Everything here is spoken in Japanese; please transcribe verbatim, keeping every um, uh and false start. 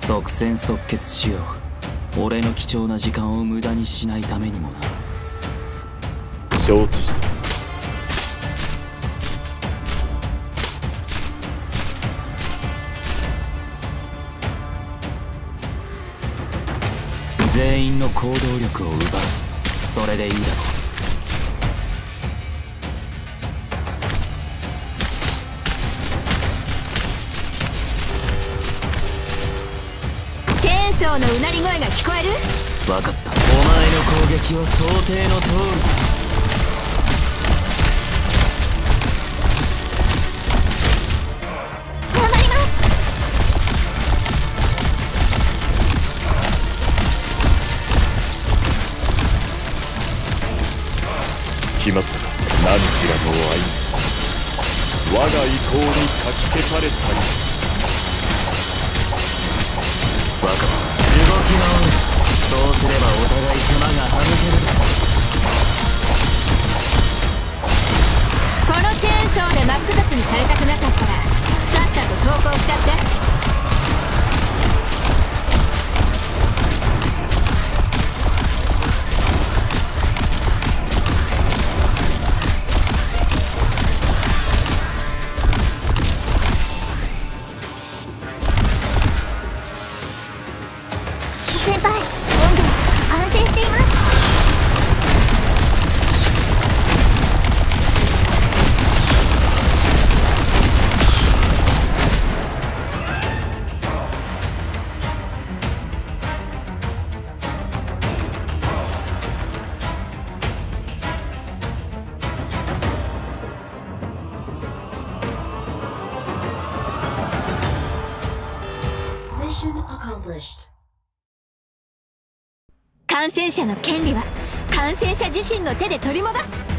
即戦即決しよう。俺の貴重な時間を無駄にしないためにもな。 承知した。 全員の行動力を奪う。それでいいだろう。チェーンソーのうなり声が聞こえる？ 分かった。お前の攻撃は想定の通り。 決まったか。何キらの愛我が意向にかき消されたり。 分かった。動き回る。そうすればお互い手間が省けるだろう。このチェーンソーで真っ二つにされたくなかったらさっさと投降しちゃって。 先輩、温度安定しています。 Mission accomplished. 感染者の権利は感染者自身の手で取り戻す。